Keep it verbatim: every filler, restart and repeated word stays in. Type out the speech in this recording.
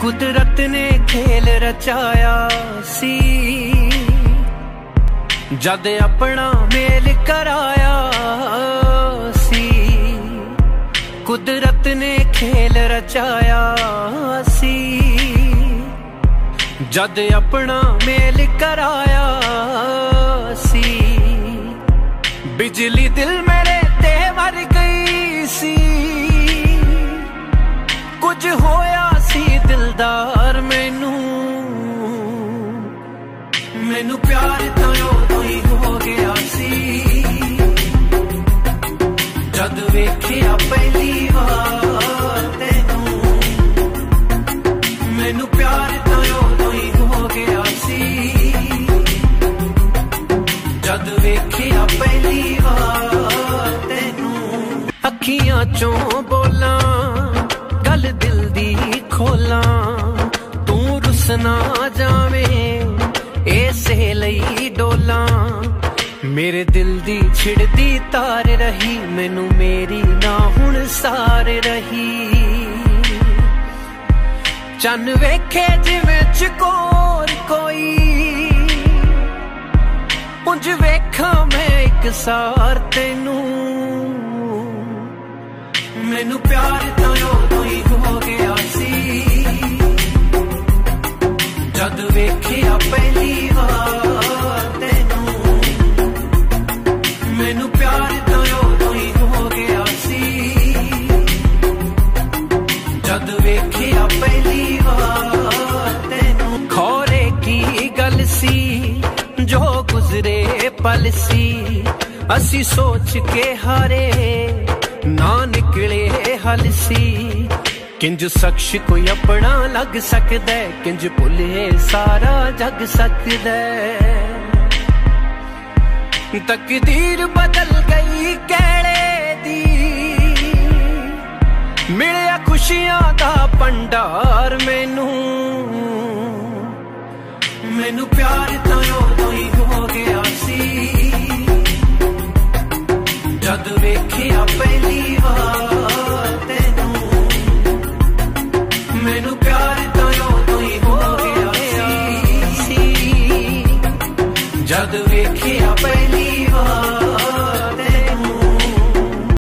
कुदरत ने खेल रचाया सी, जद अपना मेल कराया सी। कुदरत ने खेल रचाया सी, जद अपना मेल कराया सी। बिजली दिल मेरे ते मर गई सी, कुछ होया सी दिलदार मैनू। मैनू प्यार तो उदों ही हो गया सी, जद वेखिया पहली वार तैनू। मैनू प्यार तो उदों ही हो गया सी, जद वेखिया पहली वार तैनू। अखियां चों बोलां गल दिल दी खोलां, तू रुस ना जावे इसे लई डोलां। मेरे दिल दी छिड़दी तार रही, मैनू मेरी ना हुण सार रही। चन्न वेखे जिवें चकोर कोई, उंज वेखां मैं एक सार तैनू। मैनू प्यार तो उदों ही हो गया सी, जद वेखिया पहली वार तैनू। मैनू प्यार तो उदों ही हो गया सी, जद वेखिया पहली वार तैनू। खौरे की गल सी जो गुजरे पल सी, असी सोच के हारे ना निकले हल सी। किंज शख्स कोई अपना लग सकदा, किंज भुले सारा जग सकदा। तकदीर बदल गई कहड़े दी, मिलिया खुशियां दा भंडार मैनू। मैनू प्यार तो उदों ही हो गया सी, जद वेखिया पहली वार तैनू। मैनू प्यार तो उदों ही हो गया सी, जद वेखिया पहली